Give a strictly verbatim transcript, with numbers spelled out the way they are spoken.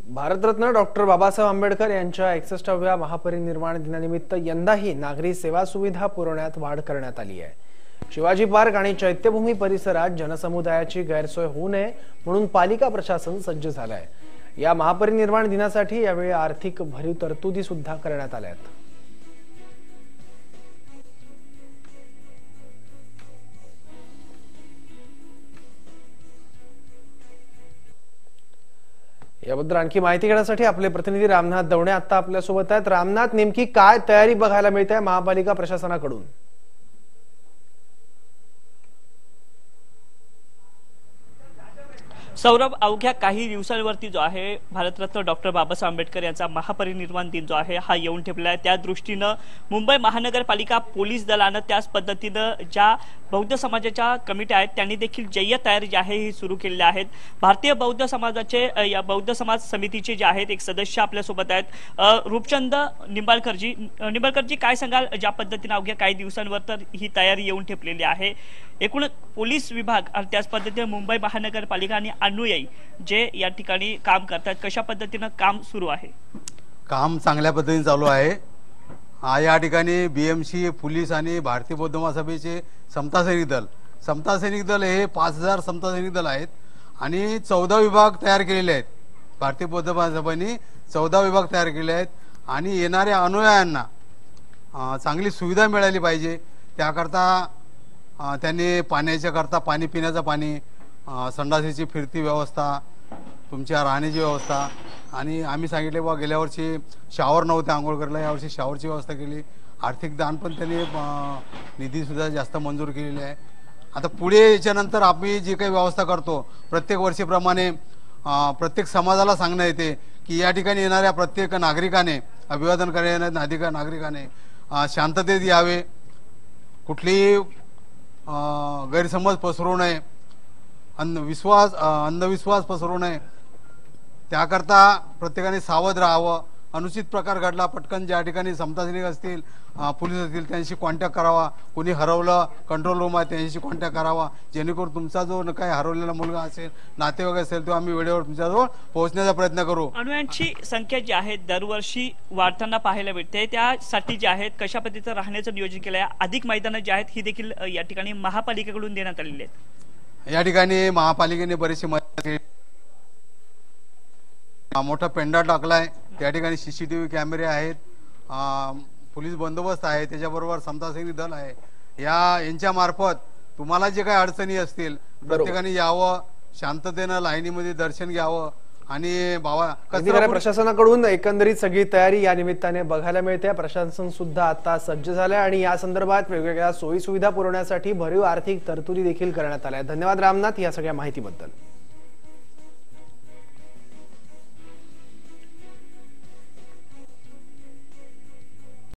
Bharat Ratna doctor Babasaheb Ambedkar यांच्या एकसष्टाव्या महापरिनिर्वाण दिनानिमित्त यंदाही नागरी सेवा सुविधा पुरवण्यात वाढ करण्यात आली आहे। शिवाजी पार्क आणि चैत्यभूमी परिसरात जनसमुदायाची गैरसोय होऊ नये म्हणून पालिका प्रशासन सज्ज झालं आहे। या महापरिनिर्वाण दिनासाठी यावेळी आर्थिक भरीव तरतुदी सुद्धा करण्यात आल्या आहेत। याबद्दल आणखी माहिती घेण्यासाठी आपले प्रतिनिधी रामनाथ दवणे आता आपल्या सोबत आहेत। रामनाथ, नेमकी काय तयारी बघायला मिळते आहे महापालिका प्रशासनाकडून? सौरभ, अवघ्या काही दिवसांवरती जो आहे भारतरत्न डॉक्टर बाबासाहेब आंबेडकर यांचा महापरिनिर्वाण दिन जो आहे हा येऊन ठेपला आहे। त्या दृष्टीनं मुंबई महानगरपालिका पोलीस दलानं त्याच पद्धतीनं ज्या बौद्ध समाजाच्या कमिट्या आहेत त्यांनी देखील जय्यत तयारी जी आहे ही सुरू केलेली आहेत। भारतीय बौद्ध समाजाचे या बौद्ध समाज समितीचे जे आहेत एक सदस्य आपल्यासोबत आहेत, रूपचंद निंबाळकरजी। निंबाळकरजी, काय सांगाल ज्या पद्धतीनं अवघ्या काही दिवसांवर तर ही तयारी येऊन ठेपलेली आहे? एकूण पोलीस विभाग आणि त्याच पद्धतीने मुंबई महानगरपालिका आणि अनुयायी जे या ठिकाणी काम करतात, कशा पद्धतीनं काम सुरू आहे? काम चांगल्या पद्धतीने चालू आहे। या ठिकाणी बीएमसी, पोलीस आणि भारतीय बौद्ध महासभेचे समता सैनिक दल समता सैनिक दल हे पाच हजार समता सैनिक दल आहेत आणि चौदा विभाग तयार केलेले आहेत। भारतीय बौद्ध महासभेने चौदा विभाग तयार केले आहेत आणि येणाऱ्या अनुयायांना चांगली सुविधा मिळाली पाहिजे त्याकरता त्यांनी पाण्याच्या करता पाणी पिण्याचं पाणी, संडासीची फिरती व्यवस्था, तुमच्या राहण्याची व्यवस्था आणि आम्ही सांगितले बा गेल्या वर्षी शॉवर नव्हते आंघोळ करायला, यावर्षी शॉवरची व्यवस्था केली। आर्थिक दान पण त्यांनी निधीसुद्धा जास्त मंजूर केलेली आहे। आता पुढे याच्यानंतर आम्ही जी काही व्यवस्था करतो प्रत्येक वर्षीप्रमाणे प्रत्येक समाजाला सांगण्यात येते की या ठिकाणी येणाऱ्या प्रत्येक नागरिकाने, अभिवादन करणाऱ्या नागरिका नागरिकाने शांततेत यावे, कुठलीही गैरसमज पसरवू नये, अंधविश्वास अंधविश्वास पसरवू नये, त्याकरता प्रत्येकाने सावध राहावं। अनुचित प्रकार घडला पटकन ज्या ठिकाणी समता सैनिक असतील, पोलीस असतील त्यांच्याशी कॉन्टॅक्ट करावा। कोणी हरवलं, कंट्रोल रूम आहे त्यांच्याशी कॉन्टॅक्ट करावा, जेणेकरून तुमचा जो काही हरवलेला मुलगा असेल, नातेवाईक असेल, तो आम्ही वेळेवर तुमच्याजवळ पोहोचण्याचा प्रयत्न करू। अनुयायांची संख्या जी आहे दरवर्षी वाढताना पाहायला मिळते, त्यासाठी जे आहेत कशा पद्धतीचं राहण्याचं नियोजन केलं आहे? अधिक मैदानं जी आहेत ही देखील या ठिकाणी महापालिकेकडून देण्यात आलेली आहेत। या ठिकाणी महापालिकेने बरीचशी मदत केली, मोठा पेंडा टाकलाय, त्या ठिकाणी सीसीटीव्ही कॅमेरे आहेत, पोलीस बंदोबस्त आहे, त्याच्याबरोबर समता सैनिक दल आहे। या यांच्या मार्फत तुम्हाला जे काही अडचणी असतील प्रत्येकाने यावं, शांततेनं लाईनीमध्ये दर्शन घ्यावं आणि बाबा प्रशासनाकडून एकंदरीत सगळी तयारी या निमित्ताने बघायला मिळते। प्रशासन सुद्धा आता सज्ज झाले आणि या संदर्भात वेगवेगळ्या सोयी सुविधा पुरवण्यासाठी भरीव आर्थिक तरतुदी देखील करण्यात आल्या। धन्यवाद रामनाथ या सगळ्या माहितीबद्दल।